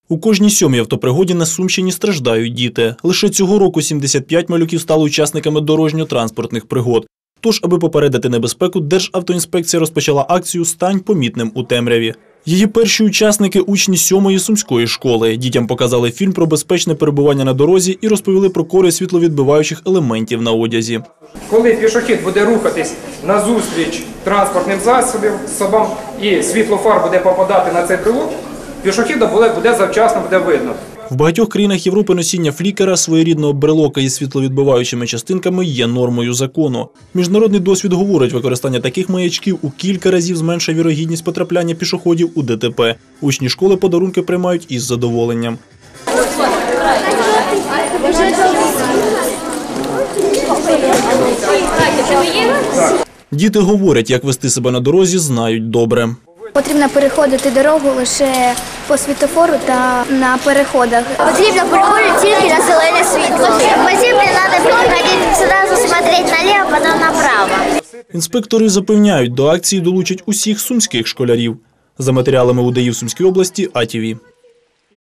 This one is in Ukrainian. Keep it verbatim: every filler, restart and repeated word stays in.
У кожній сьомій автопригоді на Сумщині страждають діти. Лише цього року сімдесят п'ять малюків стали учасниками дорожньо-транспортних пригод. Тож, аби попередити небезпеку, Державтоінспекція розпочала акцію «Стань помітним у темряві». Її перші учасники – учні сьомої сумської школи. Дітям показали фільм про безпечне перебування на дорозі і розповіли про користь світловідбиваючих елементів на одязі. Коли пішохід буде рухатись назустріч транспортним засобам і світло фар буде попадати на цей прилук, пішохіда буде завчасно, буде видно. В багатьох країнах Європи носіння флікера, своєрідного брелока із світловідбиваючими частинками, є нормою закону. Міжнародний досвід говорить, використання таких маячків у кілька разів зменшує вірогідність потрапляння пішоходів у ДТП. Учні школи подарунки приймають із задоволенням. Діти говорять, як вести себе на дорозі, знають добре. Потрібно переходити дорогу лише по світлофору та на переходах. Потрібно переходити тільки на зелене світло. По землі треба переходити, одразу смотреть наліво, потім направо. Інспектори запевняють, до акції долучать усіх сумських школярів. За матеріалами УДАІ в Сумській області, АТВ.